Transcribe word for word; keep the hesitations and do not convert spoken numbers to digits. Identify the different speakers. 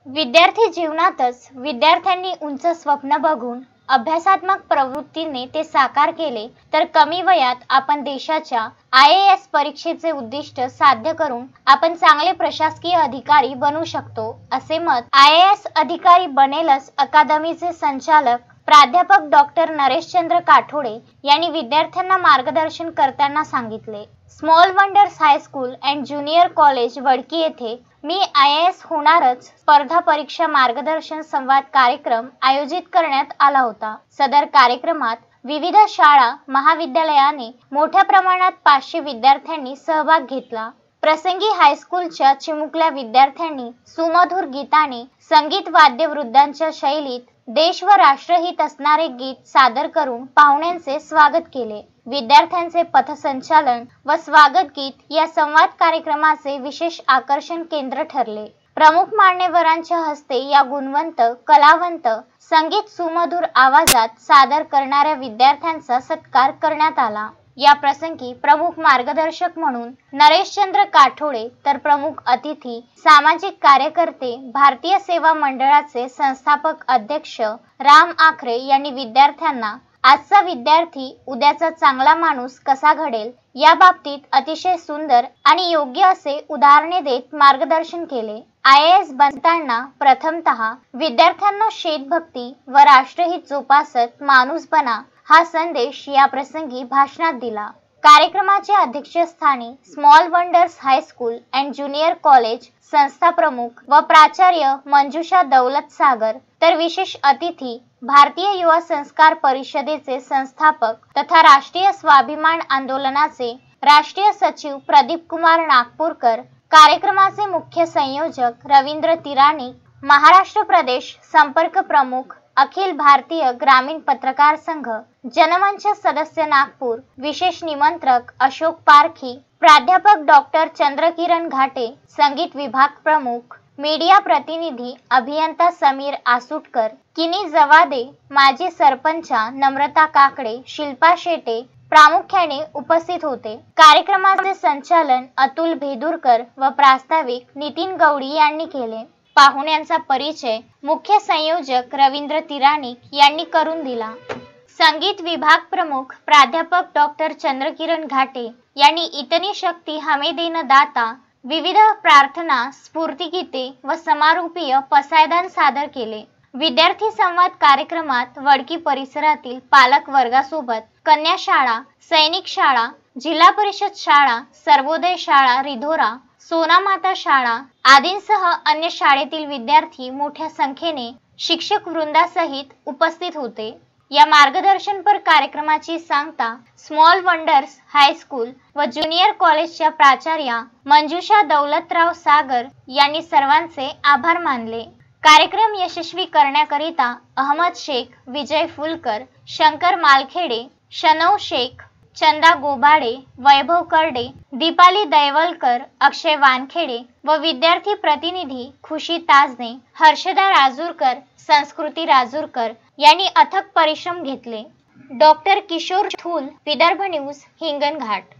Speaker 1: विद्यार्थी जीवनातच विद्यार्थ्यांनी उंच स्वप्न बघून अभ्यासात्मक प्रवृत्तीने ते साकार केले तर कमी वयात आपण देशाच्या आय ए एस परीक्षेचे उद्दिष्ट साध्य करून आपण चांगले प्रशासकीय अधिकारी बनू शकतो, असे मत आय ए एस अधिकारी बनेलच अकादमीचे संचालक प्राध्यापक डॉक्टर नरेशचंद्र काठोडे यांनी विद्यार्थ्यांना मार्गदर्शन करताना सांगितले। Small wonders high school and junior college Wadki येथे मी आय ए एस होणारच स्पर्धा परीक्षा मार्गदर्शन संवाद कार्यक्रम आयोजित करण्यात आला होता। सदर कार्यक्रमात विविध शाळा महाविद्यालयाने मोठ्या प्रमाणात पाचशे विद्यार्थ्यांनी सहभाग घेतला। प्रसंगी हायस्कूलच्या चिमुकल्या विद्यार्थ्यांनी सुमधुर गीताने संगीत वाद्यवृंदांच्या शैलीत देश व राष्ट्रहित असणारे गीत सादर करून पाहुण्यांचे स्वागत केले। विद्यार्थ्यांचे पथसंचालन व स्वागत गीत या संवाद कार्यक्रमाचे विशेष आकर्षण केंद्र ठरले। प्रमुख मान्यवरांच्या हस्ते या गुणवंत कलावंत संगीत सुमधुर आवाजात सादर करणाऱ्या विद्यार्थ्यांचा सत्कार करण्यात आला। या प्रसंगी प्रमुख मार्गदर्शक म्हणून नरेशचंद्र काठोडे तर प्रमुख अतिथी सामाजिक कार्यकर्ते भारतीय सेवा मंडळाचे संस्थापक अध्यक्ष राम आखरे यांनी विद्यार्थ्यांना आजचा विद्यार्थी उद्याचा चांगला माणूस कसा घडेल या बाबतीत अतिशय सुंदर आणि योग्य असे उदाहरणे देत मार्गदर्शन केले। आय ए एस बनताना प्रथमतः विद्यार्थ्यांना शेतभक्ती व राष्ट्रहित जोपासत माणूस बना हा संदेश या प्रसंगी भाषणात दिला। कार्यक्रमाच्या अध्यक्षस्थानी small wonders high school and junior college संस्था प्रमुख व प्राचार्य मंजुषा दौलत सागर तर विशेष अतिथी भारतीय युवा संस्कार परिषदेचे संस्थापक तथा राष्ट्रीय स्वाभिमान आंदोलनाचे राष्ट्रीय सचिव प्रदीप कुमार नागपूरकर, कार्यक्रमाचे मुख्य संयोजक रवींद्र तिराणी, महाराष्ट्र प्रदेश संपर्क प्रमुख अखिल भारतीय ग्रामीण पत्रकार संघ, जनमंच सदस्य नागपूर, विशेष निमंत्रक अशोक पारखी, प्राध्यापक डॉक्टर चंद्रकिरण घाटे, संगीत विभाग प्रमुख, मीडिया प्रतिनिधी अभियंता समीर आसुटकर, किनी जवादे, माजी सरपंचा नम्रता काकडे, शिल्पा शेटे प्रामुख्याने उपस्थित होते। कार्यक्रमाचे संचालन अतुल भेदुरकर व प्रास्ताविक नितीन गवडी यांनी केले। पाहुण्यांचा परिचय मुख्य संयोजक रवींद्र तिराणी यांनी करून दिला। संगीत विभाग प्रमुख प्राध्यापक डॉक्टर चंद्रकिरण घाटे यांनी इतनी शक्ती हमें देन दाता विविध प्रार्थना स्फूर्तिगीते व समारोपीय पसायदान सादर केले। विद्यार्थी संवाद कार्यक्रमात वडकी परिसरातील पालक वर्गासोबत कन्या शाळा, सैनिक शाळा, जिल्हा परिषद शाळा, सर्वोदय शाळा रिधोरा, सोना माता शाळा आदींसह अन्य शाळेतील विद्यार्थी मोठ्या संख्येने शिक्षक वृंदासहित उपस्थित होते। या मार्गदर्शनपर कार्यक्रमाची सांगता स्मॉल वंडर्स हायस्कूल व ज्युनियर कॉलेजच्या प्राचार्या मंजुषा दौलतराव सागर यांनी सर्वांचे आभार मानले। कार्यक्रम यशस्वी करण्याकरिता अहमद शेख, विजय फुलकर, शंकर मालखेडे, शनौ शेख, चंदा गोबाडे, वैभव करडे, दीपाली दैवलकर, अक्षय वानखेडे व विद्यार्थी प्रतिनिधी खुशी ताजने, हर्षदा राजूरकर, संस्कृती राजूरकर यांनी अथक परिश्रम घेतले। Doctor Kishor Thul, Vidarbha news, Hinganghat.